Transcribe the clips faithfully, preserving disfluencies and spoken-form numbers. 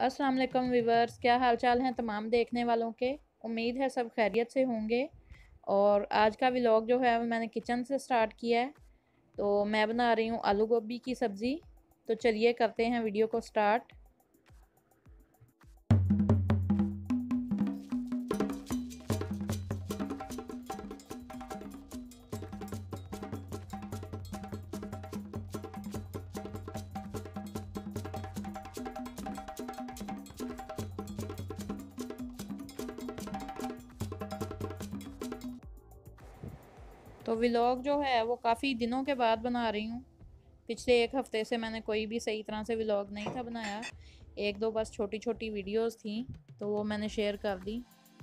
अस्सलाम वालेकुम वीवर्स, क्या हाल चाल हैं तमाम देखने वालों के। उम्मीद है सब खैरियत से होंगे। और आज का व्लॉग जो है मैंने किचन से स्टार्ट किया है। तो मैं बना रही हूँ आलू गोभी की सब्ज़ी। तो चलिए करते हैं वीडियो को स्टार्ट। तो व्लॉग जो है वो काफ़ी दिनों के बाद बना रही हूँ। पिछले एक हफ़्ते से मैंने कोई भी सही तरह से व्लॉग नहीं था बनाया। एक दो बस छोटी छोटी वीडियोस थी तो वो मैंने शेयर कर दी।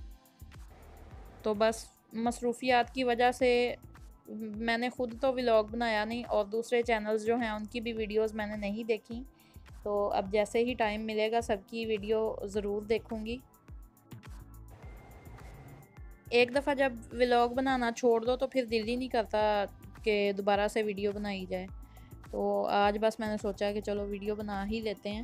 तो बस मसरूफ़ियात की वजह से मैंने ख़ुद तो व्लॉग बनाया नहीं और दूसरे चैनल्स जो हैं उनकी भी वीडियोस मैंने नहीं देखी। तो अब जैसे ही टाइम मिलेगा सबकी वीडियो ज़रूर देखूँगी। एक दफ़ा जब व्लॉग बनाना छोड़ दो तो फिर दिल ही नहीं करता कि दोबारा से वीडियो बनाई जाए। तो आज बस मैंने सोचा कि चलो वीडियो बना ही लेते हैं।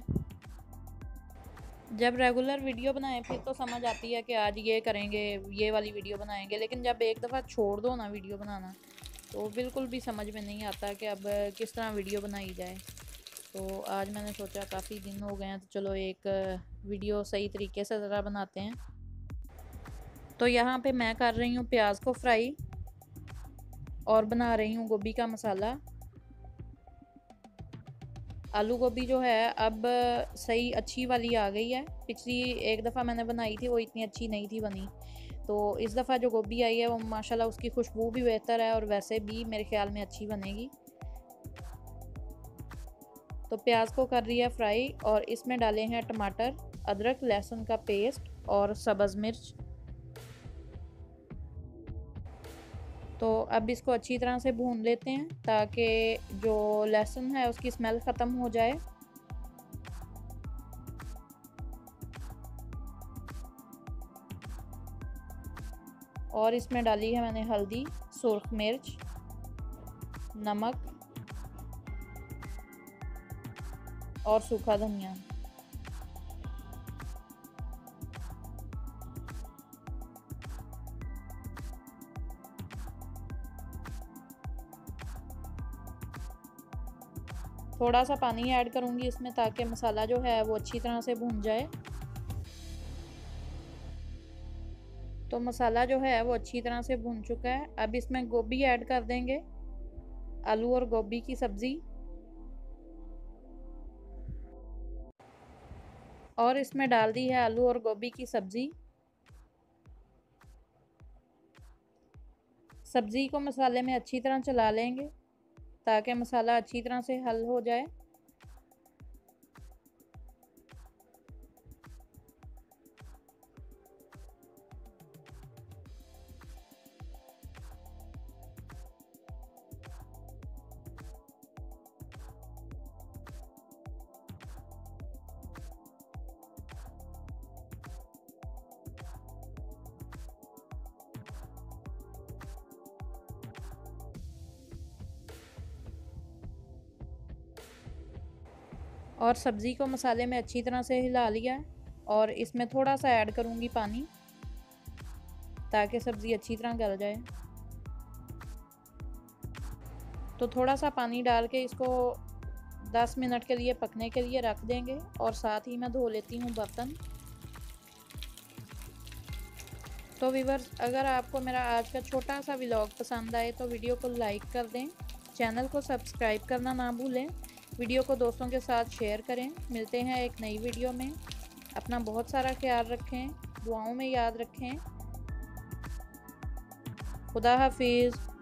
जब रेगुलर वीडियो बनाएं फिर तो समझ आती है कि आज ये करेंगे, ये वाली वीडियो बनाएंगे। लेकिन जब एक दफ़ा छोड़ दो ना वीडियो बनाना तो बिल्कुल भी समझ में नहीं आता कि अब किस तरह वीडियो बनाई जाए। तो आज मैंने सोचा काफ़ी दिन हो गए हैं तो चलो एक वीडियो सही तरीके से ज़रा बनाते हैं। तो यहाँ पे मैं कर रही हूँ प्याज को फ्राई और बना रही हूँ गोभी का मसाला। आलू गोभी जो है अब सही अच्छी वाली आ गई है। पिछली एक दफ़ा मैंने बनाई थी वो इतनी अच्छी नहीं थी बनी। तो इस दफ़ा जो गोभी आई है वो माशाल्लाह उसकी खुशबू भी बेहतर है और वैसे भी मेरे ख्याल में अच्छी बनेगी। तो प्याज को कर दिया फ्राई और इसमें डाले हैं टमाटर, अदरक लहसुन का पेस्ट और सब्ज़ मिर्च। तो अब इसको अच्छी तरह से भून लेते हैं ताकि जो लहसुन है उसकी स्मेल ख़त्म हो जाए। और इसमें डाली है मैंने हल्दी, सुर्ख मिर्च, नमक और सूखा धनिया। थोड़ा सा पानी ऐड करूँगी इसमें ताकि मसाला जो है वो अच्छी तरह से भून जाए। तो मसाला जो है वो अच्छी तरह से भून चुका है। अब इसमें गोभी ऐड कर देंगे, आलू और गोभी की सब्ज़ी। और इसमें डाल दी है आलू और गोभी की सब्ज़ी। सब्ज़ी को मसाले में अच्छी तरह चला लेंगे ताकि मसाला अच्छी तरह से हल हो जाए। और सब्ज़ी को मसाले में अच्छी तरह से हिला लिया और इसमें थोड़ा सा ऐड करूँगी पानी ताकि सब्ज़ी अच्छी तरह गल जाए। तो थोड़ा सा पानी डाल के इसको दस मिनट के लिए पकने के लिए रख देंगे। और साथ ही मैं धो लेती हूँ बर्तन। तो व्यूअर्स, अगर आपको मेरा आज का छोटा सा व्लॉग पसंद आए तो वीडियो को लाइक कर दें, चैनल को सब्सक्राइब करना ना भूलें, वीडियो को दोस्तों के साथ शेयर करें। मिलते हैं एक नई वीडियो में। अपना बहुत सारा ख्याल रखें, दुआओं में याद रखें। खुदा हाफिज़।